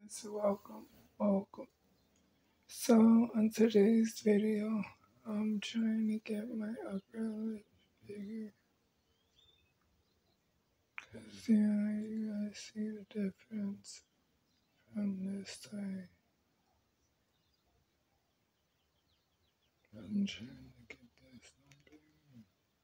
So welcome. So on today's video, I'm trying to get my upper lip bigger. Cause you guys see the difference from this side. I'm trying to get this one bigger.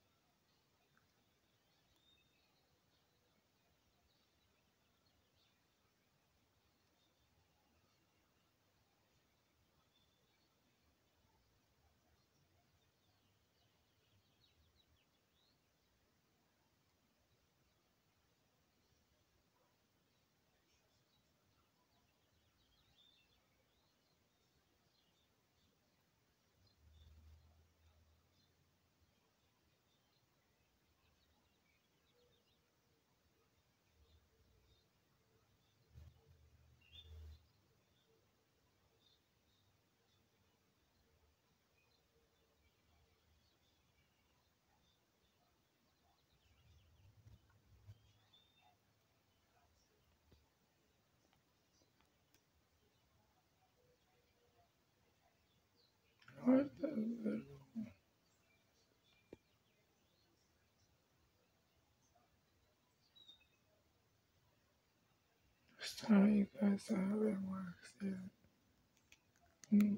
What the little? Sorry, you guys, I haven't waxed yet. Mm.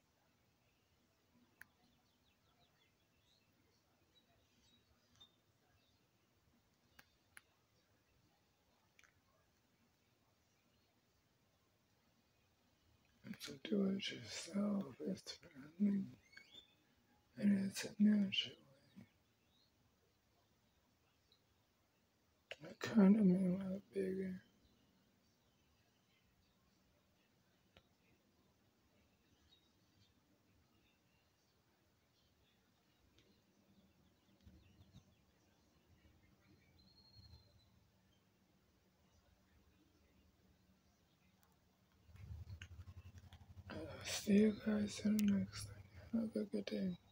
To do it yourself is friendly and it's a natural. I kind of made my bigger. See you guys in the next one. Have a good day.